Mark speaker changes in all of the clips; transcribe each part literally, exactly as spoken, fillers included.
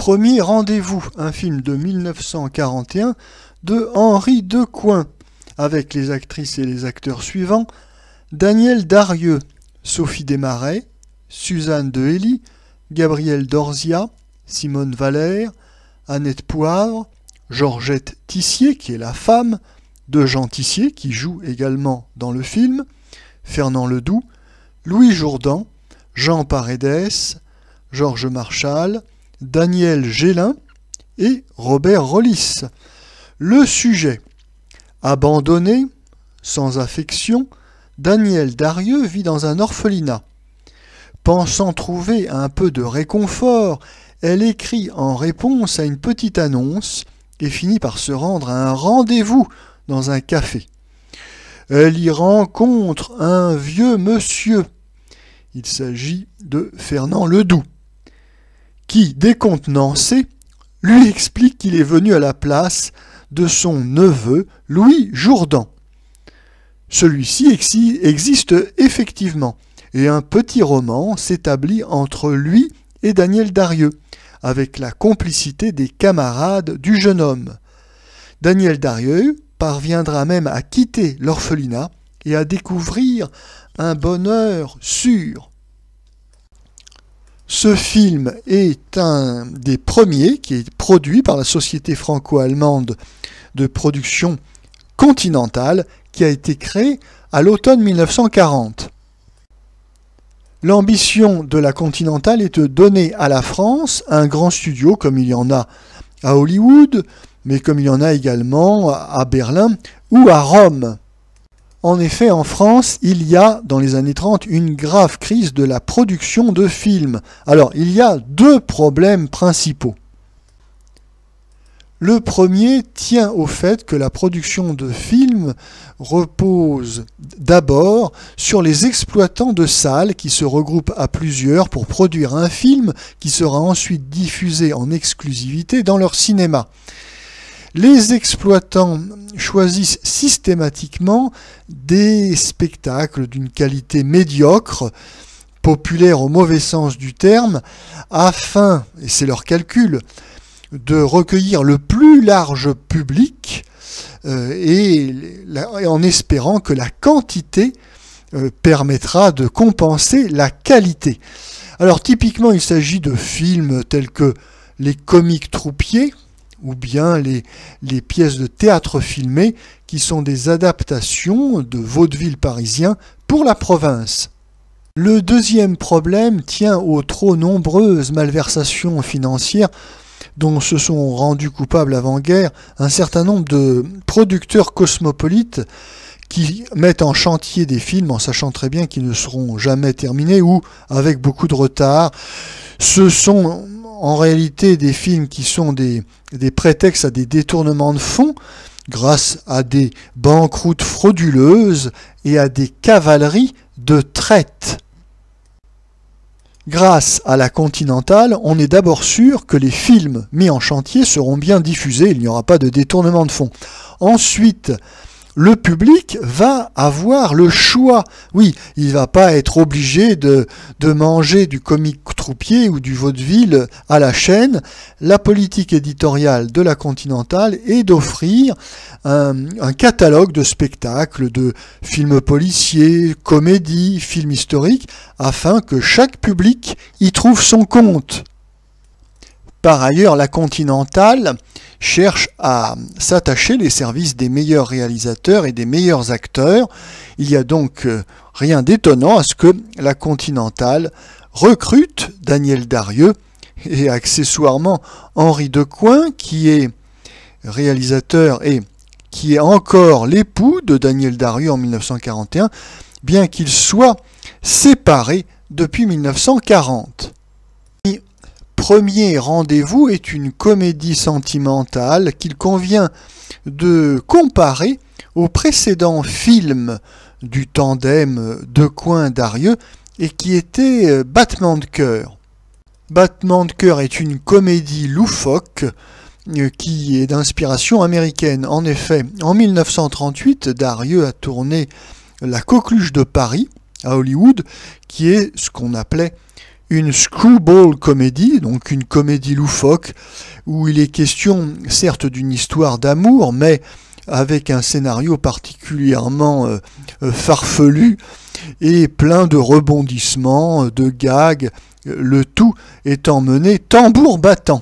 Speaker 1: Premier rendez-vous, un film de mille neuf cent quarante et un de Henri Decoing, avec les actrices et les acteurs suivants: Daniel Darieux, Sophie Desmarais, Suzanne de Hély, Gabrielle Dorzia, Simone Valère, Annette Poivre, Georgette Tissier, qui est la femme de Jean Tissier, qui joue également dans le film, Fernand Ledoux, Louis Jourdan, Jean Paredes, Georges Marchal, Daniel Gélin et Robert Rollis. Le sujet: abandonné, sans affection, Daniel Darieux vit dans un orphelinat. Pensant trouver un peu de réconfort, elle écrit en réponse à une petite annonce et finit par se rendre à un rendez-vous dans un café. Elle y rencontre un vieux monsieur. Il s'agit de Fernand Ledoux, qui, décontenancé, lui explique qu'il est venu à la place de son neveu Louis Jourdan. Celui-ci existe effectivement, et un petit roman s'établit entre lui et Daniel Darieux, avec la complicité des camarades du jeune homme. Daniel Darieux parviendra même à quitter l'orphelinat et à découvrir un bonheur sûr. Ce film est un des premiers qui est produit par la société franco-allemande de production Continental, qui a été créée à l'automne mille neuf cent quarante. L'ambition de la Continental est de donner à la France un grand studio, comme il y en a à Hollywood, mais comme il y en a également à Berlin ou à Rome. En effet, en France, il y a, dans les années trente, une grave crise de la production de films. Alors, il y a deux problèmes principaux. Le premier tient au fait que la production de films repose d'abord sur les exploitants de salles qui se regroupent à plusieurs pour produire un film qui sera ensuite diffusé en exclusivité dans leur cinéma. Les exploitants choisissent systématiquement des spectacles d'une qualité médiocre, populaire au mauvais sens du terme, afin, et c'est leur calcul, de recueillir le plus large public euh, et, et en espérant que la quantité euh, permettra de compenser la qualité. Alors typiquement, il s'agit de films tels que Les Comiques Troupiers, ou bien les, les pièces de théâtre filmées, qui sont des adaptations de vaudevilles parisiens pour la province. Le deuxième problème tient aux trop nombreuses malversations financières dont se sont rendus coupables avant-guerre un certain nombre de producteurs cosmopolites qui mettent en chantier des films en sachant très bien qu'ils ne seront jamais terminés ou avec beaucoup de retard. Ce sont en réalité des films qui sont des, des prétextes à des détournements de fonds grâce à des banqueroutes frauduleuses et à des cavaleries de traite. Grâce à la Continental, on est d'abord sûr que les films mis en chantier seront bien diffusés, il n'y aura pas de détournement de fonds. Ensuite, le public va avoir le choix. Oui, il ne va pas être obligé de, de manger du comique troupier ou du vaudeville à la chaîne. La politique éditoriale de la Continental est d'offrir un, un catalogue de spectacles, de films policiers, comédies, films historiques, afin que chaque public y trouve son compte. Par ailleurs, la Continental cherche à s'attacher les services des meilleurs réalisateurs et des meilleurs acteurs. Il n'y a donc rien d'étonnant à ce que la Continental recrute Daniel Darieux et accessoirement Henri Decoing, qui est réalisateur et qui est encore l'époux de Daniel Darieux en mille neuf cent quarante et un, bien qu'ils soient séparés depuis mille neuf cent quarante. Premier rendez-vous est une comédie sentimentale qu'il convient de comparer au précédent film du tandem Decoing-Darieux et qui était Battement de cœur. Battement de cœur est une comédie loufoque qui est d'inspiration américaine. En effet, en mille neuf cent trente-huit, Darieux a tourné La Coqueluche de Paris à Hollywood, qui est ce qu'on appelait une screwball comédie, donc une comédie loufoque, où il est question certes d'une histoire d'amour, mais avec un scénario particulièrement euh, euh, farfelu et plein de rebondissements, de gags, le tout étant mené tambour battant.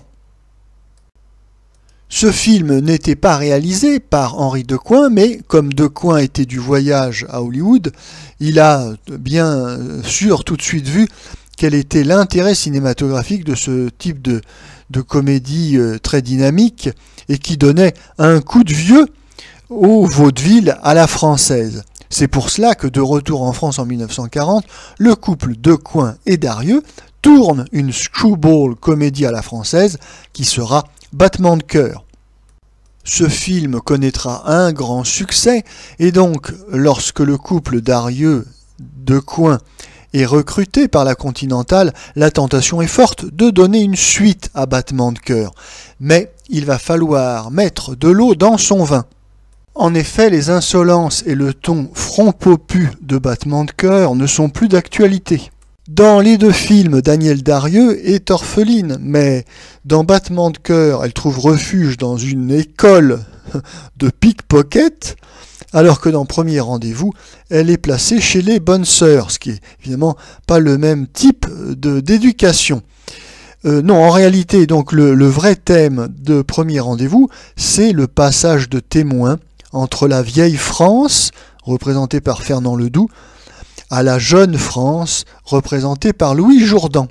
Speaker 1: Ce film n'était pas réalisé par Henri Decoing, mais comme Decoing était du voyage à Hollywood, il a bien sûr tout de suite vu quel était l'intérêt cinématographique de ce type de, de comédie très dynamique et qui donnait un coup de vieux au vaudeville à la française. C'est pour cela que de retour en France en mille neuf cent quarante, le couple Decoing et Darieux tourne une screwball comédie à la française qui sera Battement de cœur. Ce film connaîtra un grand succès et donc lorsque le couple Darieux-Decoing est recruté par la Continentale, la tentation est forte de donner une suite à Battement de cœur. Mais il va falloir mettre de l'eau dans son vin. En effet, les insolences et le ton front-popu de Battement de cœur ne sont plus d'actualité. Dans les deux films, Danielle Darieux est orpheline, mais dans Battement de cœur, elle trouve refuge dans une école de pickpocket, alors que dans Premier rendez-vous, elle est placée chez les bonnes sœurs, ce qui est évidemment pas le même type de, d'éducation. Euh, non, en réalité, donc le, le vrai thème de Premier rendez-vous, c'est le passage de témoin entre la vieille France, représentée par Fernand Ledoux, à la jeune France, représentée par Louis Jourdan.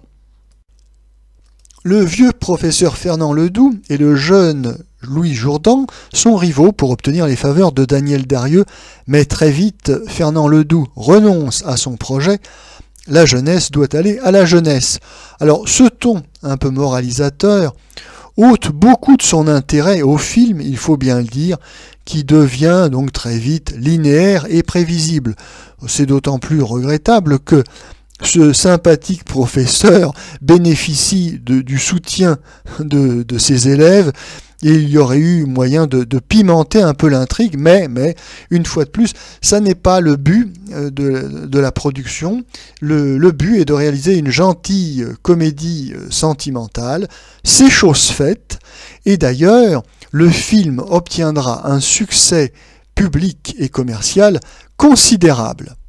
Speaker 1: Le vieux professeur Fernand Ledoux et le jeune Louis Jourdan sont rivaux pour obtenir les faveurs de Danielle Darieux, mais très vite, Fernand Ledoux renonce à son projet. La jeunesse doit aller à la jeunesse. Alors, ce ton un peu moralisateur ôte beaucoup de son intérêt au film, il faut bien le dire, qui devient donc très vite linéaire et prévisible. C'est d'autant plus regrettable que ce sympathique professeur bénéficie de, du soutien de, de ses élèves et il y aurait eu moyen de, de pimenter un peu l'intrigue, mais, mais une fois de plus, ça n'est pas le but de, de la production. Le, le but est de réaliser une gentille comédie sentimentale. C'est chose faite, et d'ailleurs, le film obtiendra un succès public et commercial considérable.